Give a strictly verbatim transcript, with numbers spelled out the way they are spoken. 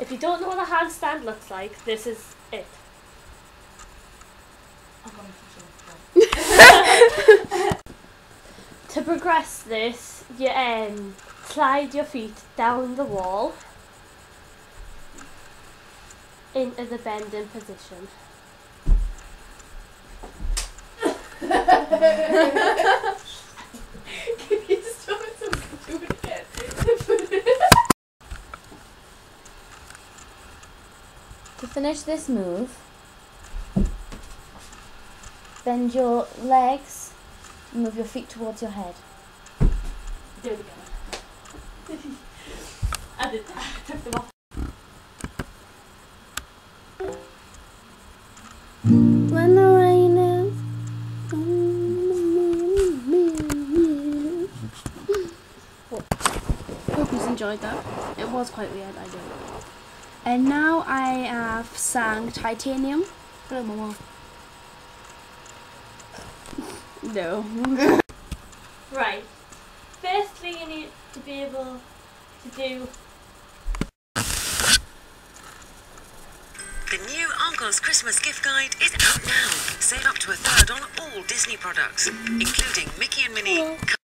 If you don't know what a handstand looks like, this is it. To progress this, you um, slide your feet down the wall into the bending position. Can you stop it so do it again? To finish this move, bend your legs and move your feet towards your head. Do it again. I did that. I took them off. When the rain is Hope you enjoyed that. It was quite weird, I do. And now I have sang Titanium. Hello, Mama. No. Right. Firstly, you need to be able to do. The new Uncle's Christmas gift guide is out now. Save up to a third on all Disney products, including Mickey and Minnie.